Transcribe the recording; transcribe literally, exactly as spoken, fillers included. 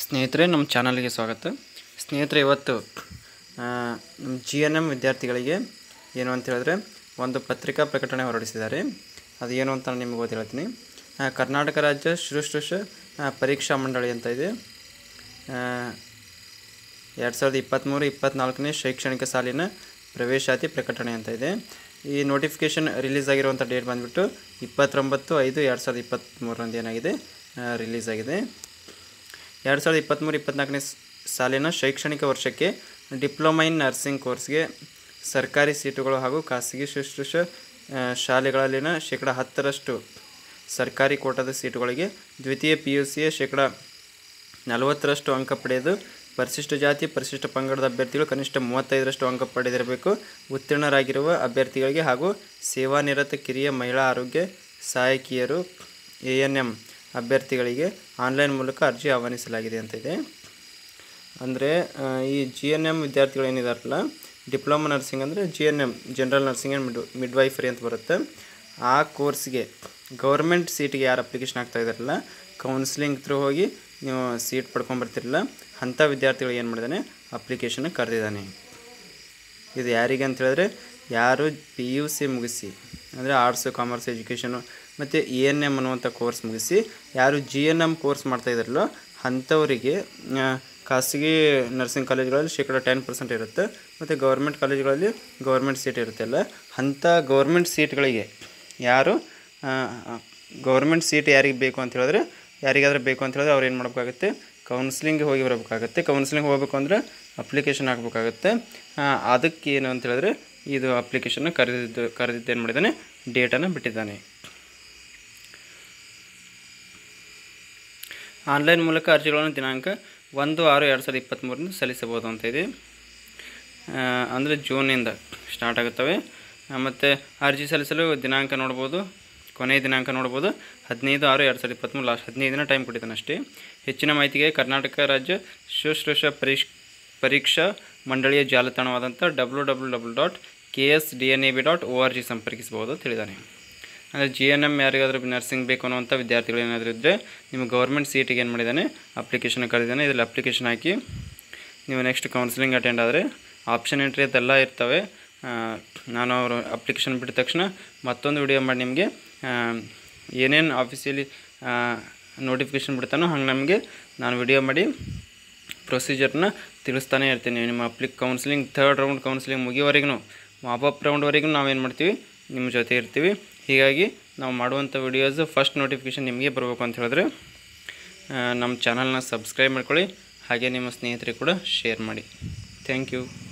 ಸ್ನೇಹಿತರೆ, ನಮ್ಮ ಚಾನಲ್ಗೆ ಸ್ವಾಗತ. ಸ್ನೇಹಿತರೆ, ಇವತ್ತು ನಮ್ಮ ಜಿ ಎನ್ ಎಮ್ ವಿದ್ಯಾರ್ಥಿಗಳಿಗೆ ಏನು ಅಂತ ಹೇಳಿದ್ರೆ ಒಂದು ಪತ್ರಿಕಾ ಪ್ರಕಟಣೆ ಹೊರಡಿಸಿದ್ದಾರೆ. ಅದು ಏನು ಅಂತ ನಾನು ನಿಮಗೆ ಓದಿ ಹೇಳ್ತೀನಿ. ಕರ್ನಾಟಕ ರಾಜ್ಯ ಶುಶ್ರೂಷ ಪರೀಕ್ಷಾ ಮಂಡಳಿ ಅಂತ ಇದೆ. ಎರಡು ಸಾವಿರದ ಇಪ್ಪತ್ತ್ಮೂರು ಇಪ್ಪತ್ತ್ನಾಲ್ಕನೇ ಶೈಕ್ಷಣಿಕ ಸಾಲಿನ ಪ್ರವೇಶಾತಿ ಪ್ರಕಟಣೆ ಅಂತ ಇದೆ. ಈ ನೋಟಿಫಿಕೇಷನ್ ರಿಲೀಸ್ ಆಗಿರುವಂಥ ಡೇಟ್ ಬಂದುಬಿಟ್ಟು ಇಪ್ಪತ್ತೊಂಬತ್ತು ಐದು ಎರಡು ಸಾವಿರದ ಇಪ್ಪತ್ತ್ಮೂರರಂದು ಏನಾಗಿದೆ ರಿಲೀಸ್ ಆಗಿದೆ. ಎರಡು ಸಾವಿರದ ಇಪ್ಪತ್ತ್ಮೂರು ಇಪ್ಪತ್ತ್ನಾಲ್ಕನೇ ಸಾಲಿನ ಶೈಕ್ಷಣಿಕ ವರ್ಷಕ್ಕೆ ಡಿಪ್ಲೊಮಾ ಇನ್ ನರ್ಸಿಂಗ್ ಕೋರ್ಸ್ಗೆ ಸರ್ಕಾರಿ ಸೀಟುಗಳು ಹಾಗೂ ಖಾಸಗಿ ಶುಶ್ರೂಷ ಶಾಲೆಗಳಲ್ಲಿನ ಶೇಕಡ ಹತ್ತರಷ್ಟು ಸರ್ಕಾರಿ ಕೋಟಾದ ಸೀಟುಗಳಿಗೆ ದ್ವಿತೀಯ ಪಿ ಯು ಸಿಯ ಶೇಕಡ ನಲವತ್ತರಷ್ಟು ಅಂಕ ಪಡೆದು ಪರಿಶಿಷ್ಟ ಜಾತಿ ಪರಿಶಿಷ್ಟ ಪಂಗಡದ ಅಭ್ಯರ್ಥಿಗಳು ಕನಿಷ್ಠ ಮೂವತ್ತೈದರಷ್ಟು ಅಂಕ ಪಡೆದಿರಬೇಕು. ಉತ್ತೀರ್ಣರಾಗಿರುವ ಅಭ್ಯರ್ಥಿಗಳಿಗೆ ಹಾಗೂ ಸೇವಾನಿರತ ಕಿರಿಯ ಮಹಿಳಾ ಆರೋಗ್ಯ ಸಹಾಯಕಿಯರು ಎ ಎನ್ ಎಮ್ ಅಭ್ಯರ್ಥಿಗಳಿಗೆ ಆನ್ಲೈನ್ ಮೂಲಕ ಅರ್ಜಿ ಆಹ್ವಾನಿಸಲಾಗಿದೆ ಅಂತ ಇದೆ. ಅಂದರೆ ಈ ಜಿ ಎನ್ ಎಮ್ ವಿದ್ಯಾರ್ಥಿಗಳು ಏನಿದಾರಲ್ಲ, ಡಿಪ್ಲೊಮಾ ನರ್ಸಿಂಗ್ ಅಂದರೆ G N M general nursing and mid midwifery ಅಂತ ಬರುತ್ತೆ. ಆ ಕೋರ್ಸ್ಗೆ ಗೌರ್ಮೆಂಟ್ ಸೀಟಿಗೆ ಯಾರು ಅಪ್ಲಿಕೇಶನ್ ಆಗ್ತಾ ಇದ್ದಾರಲ್ಲ, ಕೌನ್ಸಿಲಿಂಗ್ ಥ್ರೂ ಹೋಗಿ ನೀವು ಸೀಟ್ ಪಡ್ಕೊಂಬರ್ತಿರಲ್ಲ, ಅಂಥ ವಿದ್ಯಾರ್ಥಿಗಳು ಏನು ಮಾಡಿದ್ದಾನೆ ಅಪ್ಲಿಕೇಶನ್ ಕರೆದಿದ್ದಾನೆ. ಇದು ಯಾರಿಗೆ ಅಂತ ಹೇಳಿದ್ರೆ, ಯಾರು ಪಿ ಯು ಸಿ ಮುಗಿಸಿ ಅಂದರೆ ಆರ್ಟ್ಸು ಕಾಮರ್ಸ್ ಎಜುಕೇಷನು ಮತ್ತು ಎ ಎನ್ ಎಮ್ ಅನ್ನುವಂಥ ಕೋರ್ಸ್ ಮುಗಿಸಿ ಯಾರು ಜಿ ಎನ್ ಎಮ್ ಕೋರ್ಸ್ ಮಾಡ್ತಾಯಿದ್ದಾರಲ್ಲೋ ಅಂಥವರಿಗೆ ಖಾಸಗಿ ನರ್ಸಿಂಗ್ ಕಾಲೇಜ್ಗಳಲ್ಲಿ ಶೇಕಡ ಟೆನ್ ಪರ್ಸೆಂಟ್ ಇರುತ್ತೆ ಮತ್ತು ಗೌರ್ಮೆಂಟ್ ಕಾಲೇಜ್ಗಳಲ್ಲಿ ಗೌರ್ಮೆಂಟ್ ಸೀಟ್ ಇರುತ್ತಲ್ಲ, ಅಂಥ ಗೌರ್ಮೆಂಟ್ ಸೀಟ್ಗಳಿಗೆ ಯಾರು ಗೌರ್ಮೆಂಟ್ ಸೀಟ್ ಯಾರಿಗೆ ಬೇಕು ಅಂತ ಹೇಳಿದ್ರೆ ಯಾರಿಗಾದ್ರೂ ಬೇಕು ಅಂತ ಹೇಳಿದ್ರೆ ಅವ್ರು ಏನು ಮಾಡಬೇಕಾಗುತ್ತೆ, ಕೌನ್ಸಿಲಿಂಗ್ಗೆ ಹೋಗಿ ಬರಬೇಕಾಗುತ್ತೆ. ಕೌನ್ಸಿಲಿಂಗ್ ಹೋಗಬೇಕು ಅಂದರೆ ಅಪ್ಲಿಕೇಶನ್ ಹಾಕಬೇಕಾಗುತ್ತೆ. ಅದಕ್ಕೆ ಏನು ಅಂತ ಹೇಳಿದ್ರೆ ಇದು ಅಪ್ಲಿಕೇಶನ್ನ ಕರೆದಿದ್ದು ಕರೆದಿದ್ದು ಏನು ಮಾಡಿದ್ದಾನೆ, ಡೇಟನ್ನು ಬಿಟ್ಟಿದ್ದಾನೆ. ಆನ್ಲೈನ್ ಮೂಲಕ ಅರ್ಜಿಗಳನ್ನು ದಿನಾಂಕ ಒಂದು ಆರು ಎರಡು ಸಾವಿರದ ಇಪ್ಪತ್ತ್ಮೂರರಿಂದ ಸಲ್ಲಿಸಬಹುದು ಅಂತ ಇದೆ. ಅಂದರೆ ಜೂನಿಂದ ಸ್ಟಾರ್ಟ್ ಆಗುತ್ತವೆ. ಮತ್ತು ಅರ್ಜಿ ಸಲ್ಲಿಸಲು ದಿನಾಂಕ ನೋಡ್ಬೋದು, ಕೊನೆಯ ದಿನಾಂಕ ನೋಡ್ಬೋದು ಹದಿನೈದು ಆರು ಎರಡು ಸಾವಿರದ ಇಪ್ಪತ್ತ್ಮೂರು, ಲಾಸ್ಟ್ ಹದಿನೈದು ದಿನ ಟೈಮ್ ಕೊಟ್ಟಿದ್ದಾನೆ ಅಷ್ಟೇ. ಹೆಚ್ಚಿನ ಮಾಹಿತಿಗೆ ಕರ್ನಾಟಕ ರಾಜ್ಯ ಶುಶ್ರೂಷ ಪರೀಕ್ಷ ಪರೀಕ್ಷಾ ಮಂಡಳಿಯ ಜಾಲತಾಣವಾದಂಥ W W W dot K S D N A B dot O R G ಸಂಪರ್ಕಿಸಬಹುದು ಅಂತ ಹೇಳಿದ್ದಾನೆ. ಅಂದರೆ ಜಿ ಎನ್ ಎಮ್ ಯಾರಿಗಾದ್ರೂ ನರ್ಸಿಂಗ್ ಬೇಕು ಅನ್ನುವಂಥ ವಿದ್ಯಾರ್ಥಿಗಳು ಏನಾದರೂ ಇದ್ದರೆ ನಿಮಗೆ ಗೌರ್ಮೆಂಟ್ ಸೀಟಿಗೆ ಏನು ಮಾಡಿದ್ದಾನೆ ಅಪ್ಲಿಕೇಶನ್ ಕರೆದಿದ್ದಾನೆ. ಇದರಲ್ಲಿ ಅಪ್ಲಿಕೇಶನ್ ಹಾಕಿ ನೀವು ನೆಕ್ಸ್ಟ್ ಕೌನ್ಸಿಲಿಂಗ್ ಅಟೆಂಡ್ ಆದರೆ ಆಪ್ಷನ್ ಎಂಟ್ರಿ ಅದೆಲ್ಲ ಇರ್ತವೆ. ನಾನು ಅವರು ಅಪ್ಲಿಕೇಶನ್ ಬಿಟ್ಟ ತಕ್ಷಣ ಮತ್ತೊಂದು ವಿಡಿಯೋ ಮಾಡಿ ನಿಮಗೆ ಏನೇನು ಆಫೀಸಿಯಲಿ ನೋಟಿಫಿಕೇಷನ್ ಬಿಡ್ತಾನೋ ಹಂಗೆ ನಮಗೆ ನಾನು ವಿಡಿಯೋ ಮಾಡಿ ಪ್ರೊಸೀಜರ್ನ ತಿಳಿಸ್ತಾನೆ ಇರ್ತೀನಿ. ನಿಮ್ಮ ಅಪ್ಲಿ ಕೌನ್ಸಿಲಿಂಗ್ ಥರ್ಡ್ ರೌಂಡ್ ಕೌನ್ಸಿಲಿಂಗ್ ಮುಗಿಯೋವರೆಗೂ ಮಾಪಪ್ ರೌಂಡ್ವರೆಗೂ ನಾವೇನು ಮಾಡ್ತೀವಿ, ನಿಮ್ಮ ಜೊತೆ ಇರ್ತೀವಿ. ಹೀಗಾಗಿ ನಾವು ಮಾಡುವಂಥ ವಿಡಿಯೋಸು ಫಸ್ಟ್ ನೋಟಿಫಿಕೇಷನ್ ನಿಮಗೆ ಬರಬೇಕು ಅಂತ ಹೇಳಿದ್ರೆ ನಮ್ಮ ಚಾನಲ್ನ ಸಬ್ಸ್ಕ್ರೈಬ್ ಮಾಡ್ಕೊಳ್ಳಿ, ಹಾಗೆ ನಿಮ್ಮ ಸ್ನೇಹಿತರಿಗೆ ಕೂಡ ಶೇರ್ ಮಾಡಿ. Thank you.